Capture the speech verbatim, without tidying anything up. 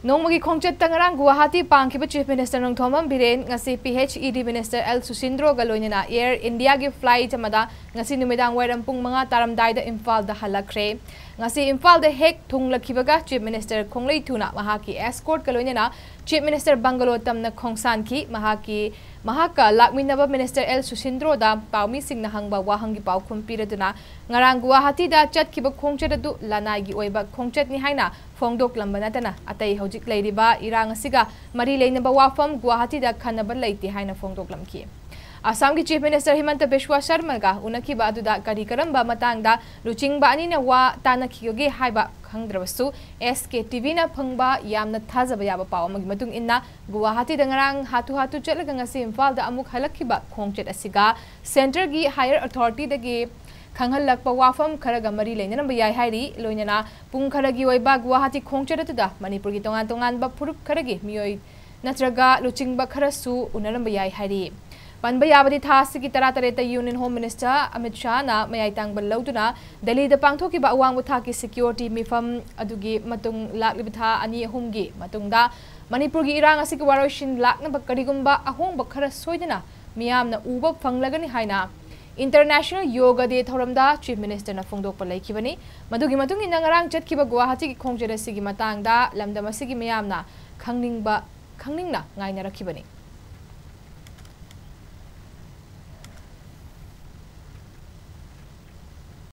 नोंमगी खोंगचत तंगरांग गुवाहाटी पांगखिबा चीफ मिनिस्टर नोंथोमम Biren ngasi P H E D minister L Susindro गलोइना एयर इंडिया की फ्लाइट अमदा ngasi नुमिदांग वायरम पुंग मंगा तारमदाइदा इम्फाल दा हलखरे ngasi इम्फाल दा हेक थुंगलखिबगा चीफ मिनिस्टर खोंगलै थुना महाकी एस्कॉर्ट गलोइना चीफ मिनिस्टर बंगलो तमना खोंगसानखी महाकी महाका लाकमिनबा मिनिस्टर एल सुसिंद्रो दा पाउमी सिंगना हंगबा वाहंगी पाउखुम पिरदुना ngarang गुवाहाटी दा चटखिबा खोंगचत दु लानागी ओइबा खोंगचतनि हाइना फोंगदोक लंबनातना अतै हौजिक लैरिबा इरांग असिगा मरी लेनबा वाफम गुवाहाटी दा खनबा लैते हाइना फोंगदोक लमखि असम की चीफ मिनिस्टर हिमंत बिश्वा शर्मा का उनखिबा अदुदा करी करंबा मतंगदा लुचिंगबा अनिना वा तानखियोगे हाइबा खंगद्रबसु एस के टीवी ना फंगबा यामना थाजबा याबा पाव मगी मतुंग इन्ना गुवाहाटी दा ngarang हातु हातु चलगा ngasi इम्फाल दा अमुक हलखिबा खोंगचत असिगा सेंटर की हायर अथॉरिटी दगी खंगल लक वाफम खरग मरी लेना याई हाइरी लोइना पुंग खरगी ओइबा गुवाहाटी खोंगचरतुदा मणिपुर की तोंगान तोंगान बा फुरुप खरगी मियोय नत्रगा लुचिंगबा खरसु उनरम याई हाइरी पनबा याबदी थासगी तरा तरेत union home minister Amit Shah ना मयाई तांग लौदुना दिल्ली दा पांगथोकिबा अवांग थाकी सिक्योरिटी मिफम अदुगी मतुंग लाक्लिबा था अनि अहुमगी मतुंगदा मणिपुर की इरांग असिगी वारोइशिन लाक्नबा करिगुंबा अहोंबा खर सोइदना मियामना उबा फंगलगनि हाइना इंटरनेशनल योगा डे थौरमदा चीफ मिनिस्टर ना फोंदोकपा लैखिबनी मदुगी मतुंग इना ngarang चटखिबा गुवाहाटी की खोंगचत असिगी मतंगदा लमदम असिगी मियामना खंगनिंगबा खंगनिंगना ngaina rakibani